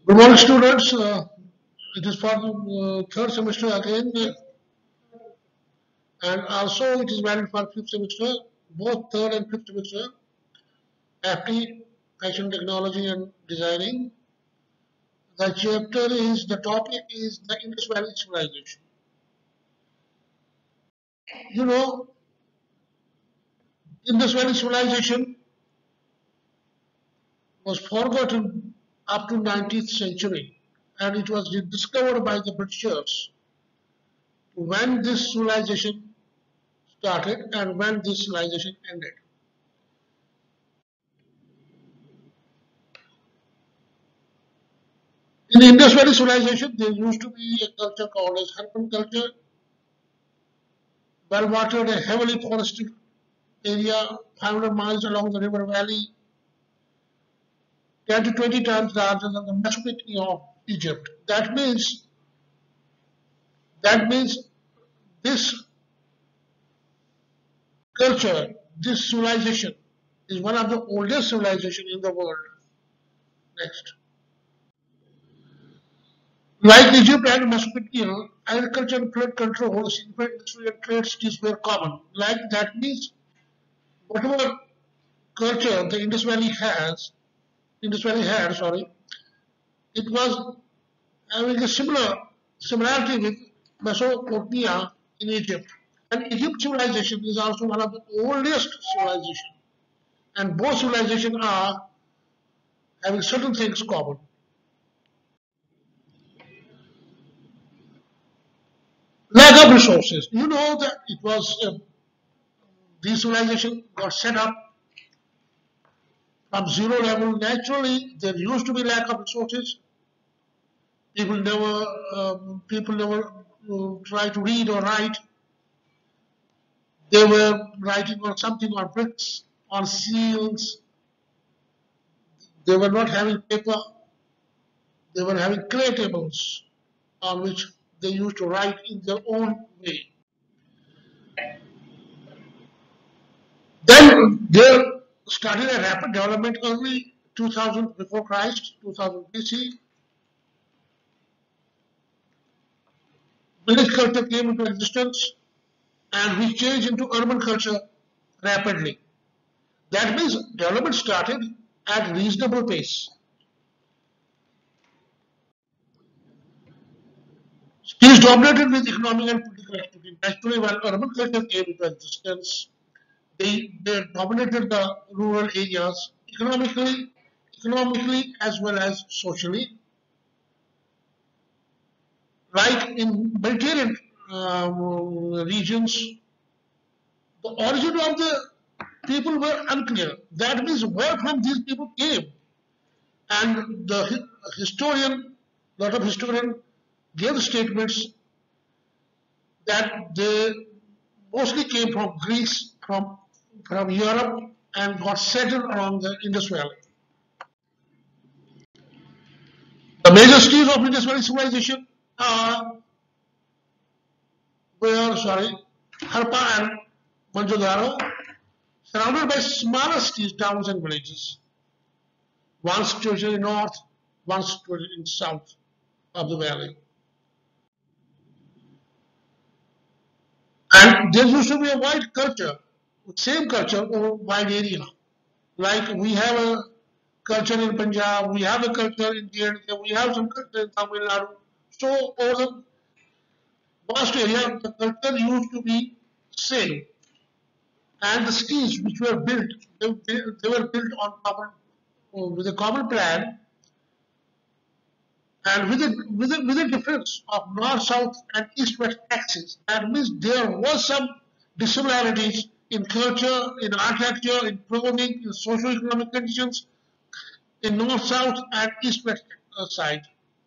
Good morning, students. It is for the third semester again, and also it is valid for fifth semester, both third and fifth semester. Application technology and designing. The topic is the Indus Valley civilization. You know, Indus Valley civilization was forgotten up to 19th century, and it was discovered by the Britishers when this civilization started and when this civilization ended. In the Indus Valley civilization, there used to be a culture called as Harappan culture, well-watered and heavily forested area, 500 miles along the river valley, 10 to 20 times larger than the Mesopotamia of Egypt. That means this culture, this civilization, is one of the oldest civilization in the world. Next. Like Egypt and Mesopotamia, agriculture and flood control, significant industrial trade cities were common. Like that means whatever culture the Indus Valley had, sorry, it was having a similarity with Mesopotamia in Egypt. And Egypt civilization is also one of the oldest civilization. And both civilizations are having certain things common. Lack of resources. You know that it was these civilization got set up from zero level. Naturally, there used to be lack of resources. People never try to read or write. They were writing on something on bricks, on seals. They were not having paper. They were having clay tables on which they used to write in their own way. Then there started a rapid development early 2000 before Christ, 2000 BC. Village culture came into existence and we changed into urban culture rapidly. That means development started at reasonable pace. He is dominated with economic and political activity. Naturally, when urban culture came into existence, they dominated the rural areas economically as well as socially. Like in Mediterranean regions, the origin of the people were unclear. That means where from these people came. And the historian, lot of historian gave statements that they mostly came from Greece, from Europe, and got settled along the Indus Valley. The major cities of Indus Valley civilization are sorry, Harappa and Mohenjo-daro, surrounded by smaller cities, towns, and villages. One situated in north, one situated in south of the valley. And there used to be a wide culture, same culture over wide area. Like we have a culture in Punjab, we have a culture in Kerala, we have some culture in Tamil Nadu. So over the vast area, the culture used to be same. And the cities which were built, they were built on common, with a common plan and with a difference of north-south and east-west axis. That means there was some dissimilarities in culture, in architecture, in clothing, in socio-economic conditions, in north-south and east-west side.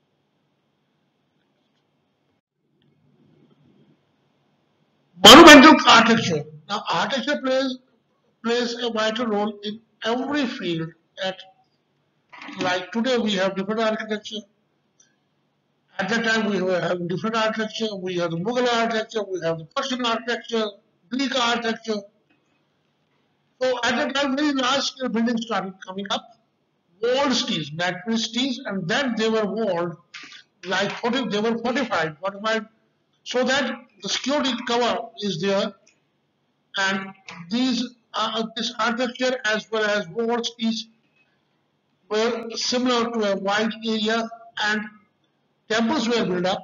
Monumental architecture. Now, architecture plays a vital role in every field. At like today, we have different architecture. At that time, we were having different architecture. We have the Mughal architecture, we have the Persian architecture, Greek architecture. So at that time, very large scale buildings started coming up. walled cities, natural cities, and then they were walled like they were fortified, so that the security cover is there, and these this architecture as well as walled cities were similar to a wide area, and temples were built up,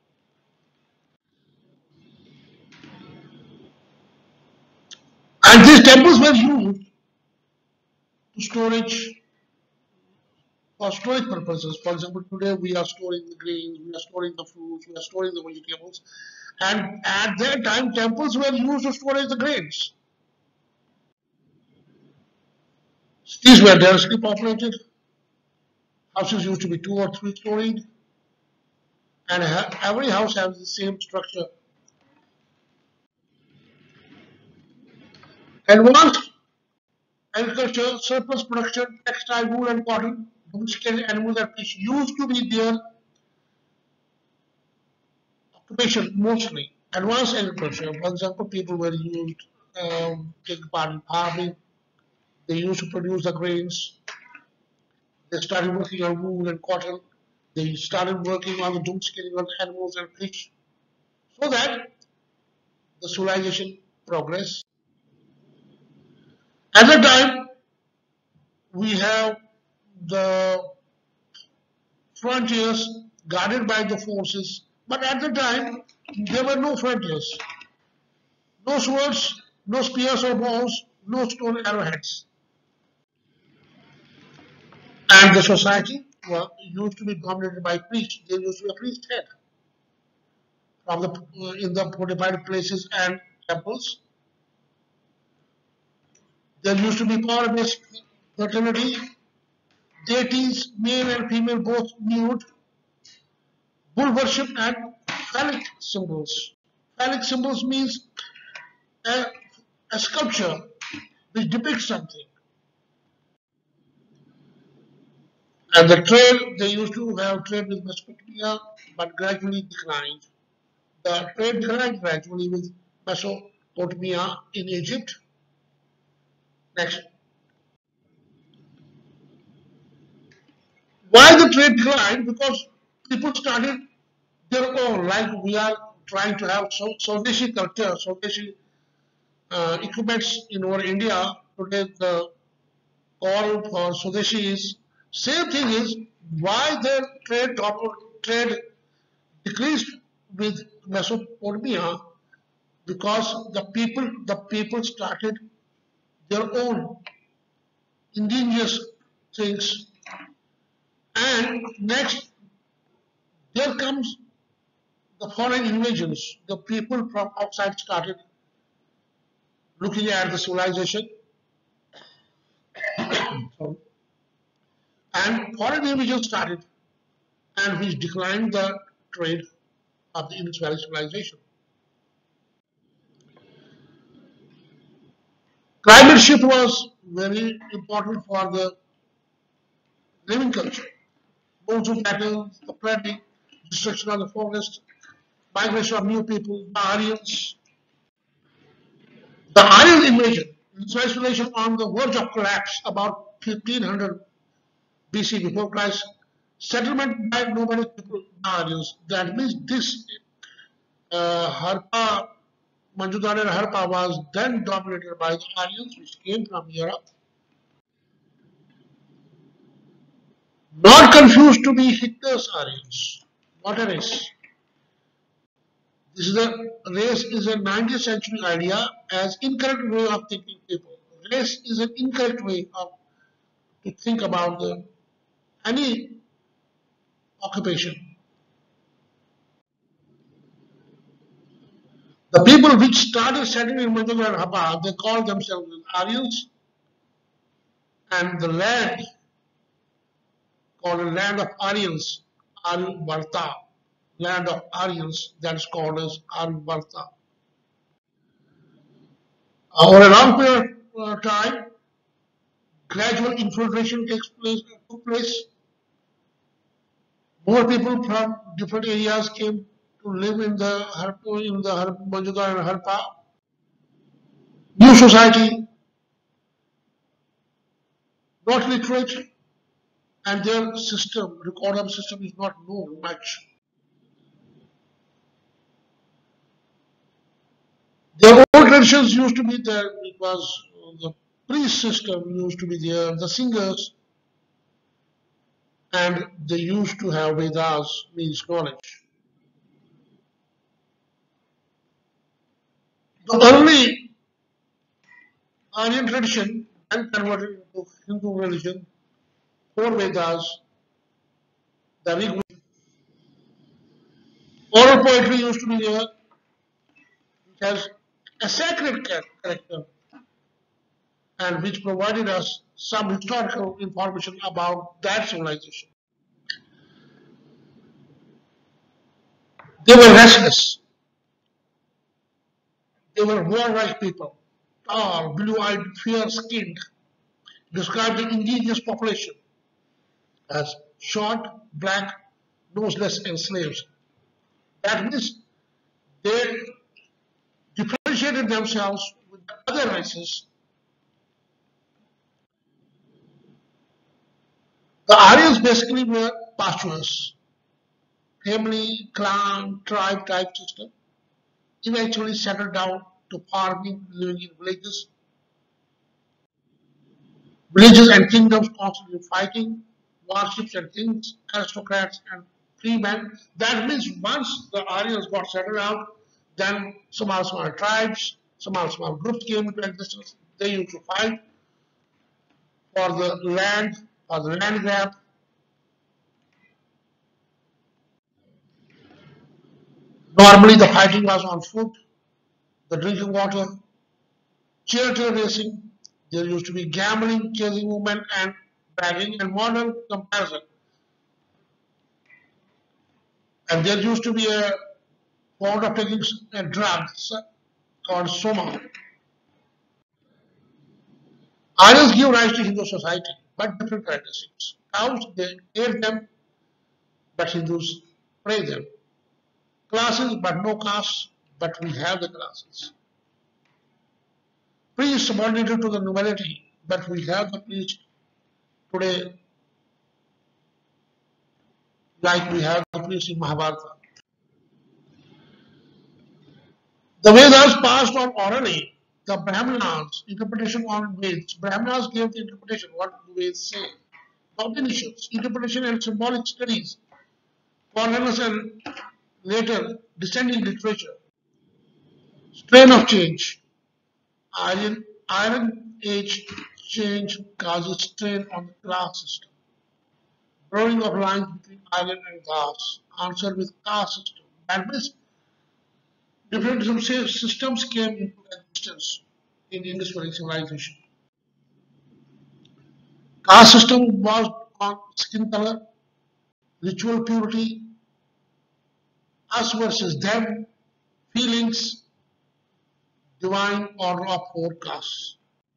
and these temples were used to storage for storage purposes. For example, today we are storing the grains, we are storing the fruits, we are storing the vegetables, and at that time temples were used to storage the grains. Cities were densely populated. Houses used to be 2 or 3 storied, and every house has the same structure. Advanced agriculture, surplus production, textile, wool, and cotton, domesticated animals and fish used to be their occupation mostly. Advanced agriculture, for example, people were used taking part in farming. They used to produce the grains. They started working on wool and cotton. They started working on the domesticating of animals and fish, so that the civilization progressed. At the time, we have the frontiers guarded by the forces, but at the time, there were no frontiers, no swords, no spears or bows, no stone arrowheads. And the society used to be dominated by priests. There used to be a priest head from the in the fortified places and temples. There used to be power-based fertility, deities, male and female both nude, bull worship, and phallic symbols. Phallic symbols means a, a sculpture which depicts something. And the trade, they used to have trade with Mesopotamia, but gradually declined. The trade declined gradually with Mesopotamia in Egypt. Next. Why the trade declined? Because people started their own, like we are trying to have Swadeshi culture, Swadeshi equipments in our India. Today the call for Swadeshi is same thing is why the trade decreased with Mesopotamia, because the people started their own indigenous things, and next there comes the foreign invasions. The people from outside started looking at the civilization, and foreign invasions started, and which declined the trade of the Indus Valley civilization. Climate shift was very important for the living culture. Monsoon patterns, the planting, destruction of the forest, migration of new people, the Aryans. The Aryan invasion, civilization on the verge of collapse about 1500 BC before Christ, settlement by nomadic people, the Aryans. That means this Harpa, Manjudar and Harpa was then dominated by the Aryans, which came from Europe. Not confused to be Hitler's Aryans. What a race. This is a race is a 19th century idea as incorrect way of thinking people. Race is an incorrect way of to think about any occupation. The people which started settling in Mandalore and Hapa, they call themselves Aryans, and the land called the land of Aryans, Aryavarta, land of Aryans, that is called as Aryavarta. Over a long period of time, gradual infiltration took place. More people from different areas came to live in the Manjudar and Harpa. New society, not literate, and their system, recorder system, is not known much. Their old traditions used to be there because the priest system used to be there, the singers, and they used to have Vedas, means knowledge. The early Aryan tradition, then converted into Hindu religion, four Vedas, the Rig Veda. Oral poetry used to be there, which has a sacred character and which provided us some historical information about that civilization. They were restless. They were warlike people, tall, blue-eyed, fair-skinned, described the indigenous population as short, black, noseless, and slaves. That means they differentiated themselves with the other races. The Aryans basically were pastoralists, family, clan, tribe type system, eventually settled down to farming, living in villages and kingdoms constantly fighting, warships and kings, aristocrats and freemen. That means once the Aryans got settled out, then small tribes, small groups came into existence. They used to fight for the land, for the land grab. Normally the fighting was on foot, the drinking water, charioteer racing. There used to be gambling, chasing women, and bragging and modern comparison. And there used to be a fond of taking a drug called soma. Idols give rise to Hindu society, but different characteristics. Cows, they ate them, but Hindus pray them. Classes, but no castes, but we have the classes. Priests subordinated to the nobility, but we have the priest today, like we have the priest in Mahabharata. The Vedas passed on orally. The Brahmanas, interpretation on Vedas. Brahmanas gave the interpretation, what the Vedas say. Upanishads, interpretation and symbolic studies. Foreigners and later descending literature. Strain of change. Iron Age change causes strain on the class system. Blurring of lines between iron and gas. Answer with caste system. That means different systems came into existence in Indus Valley civilization. Caste system was on skin color, ritual purity, us versus them, feelings, divine order of four castes.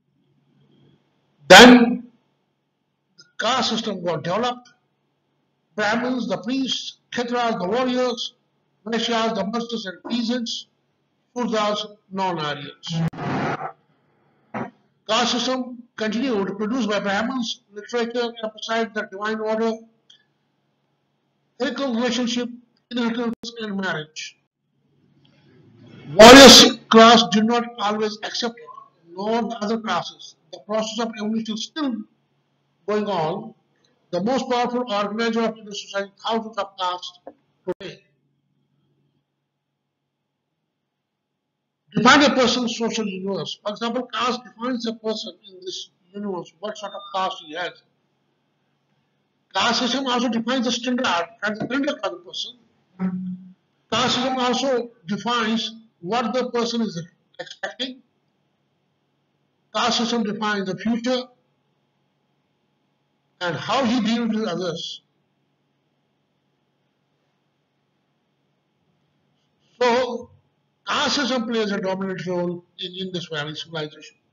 Then the caste system got developed. Brahmins, the priests, Kshatras, the warriors, Vaishyas, the masters and peasants, Shudras, non-Aryans. Caste system continued, produced by Brahmins, literature emphasized the divine order, ethical relationship, inheritance, and marriage. Warriors class did not always accept it, nor the other classes. The process of evolution is still going on. The most powerful organizer of Indian society, thousands of castes today. Define a person's social universe. For example, caste defines a person in this universe, what sort of caste he has. Caste system also defines the standard and the conduct of the person. Caste system also defines what the person is expecting. Caste system defines the future and how he deals with others. So, caste system plays a dominant role in Indus Valley civilization.